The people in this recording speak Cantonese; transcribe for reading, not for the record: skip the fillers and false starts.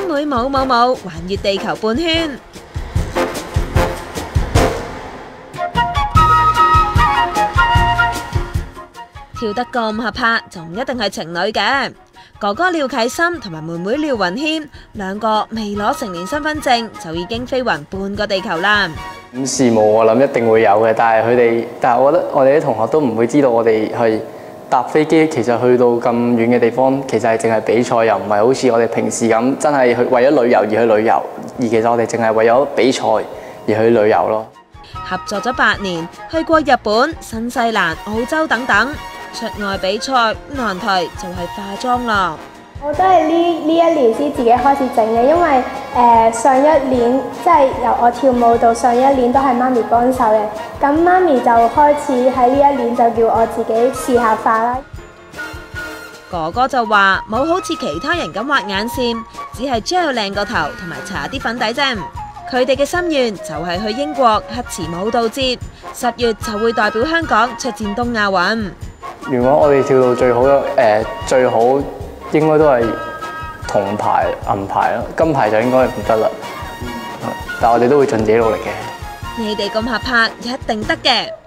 妹舞舞舞，環越地球半圈。跳得咁合拍就唔一定係情侶嘅。哥哥廖啟森同埋妹妹廖雲謙兩個未攞成年身份證就已經飛勻半個地球啦。 咁羨慕我諗一定會有嘅，但係我覺得我哋啲同學都唔會知道我哋係搭飛機，其實去到咁遠嘅地方，其實係淨係比賽，又唔係好似我哋平時咁真係去為咗旅遊而去旅遊，而其實我哋淨係為咗比賽而去旅遊咯。 合作咗8年，去過日本、新西蘭、澳洲等等。出外比賽難題就係化妝啦。 我都係呢一年先自己開始整嘅，因為上一年即係由我跳舞到上一年都係媽咪幫手嘅，咁媽咪就開始喺呢一年就叫我自己試下化啦。 哥哥就話冇好似其他人咁畫眼線，只係 gel 靚個頭同埋搽啲粉底啫。佢哋嘅心願就係去英國黑池舞蹈節，10月就會代表香港出戰東亞運。 如果我哋跳到最好最好應該都係銅牌、銀牌咯，金牌就應該唔得啦。但係我哋都會盡自己努力嘅。 你哋咁合拍，一定得嘅。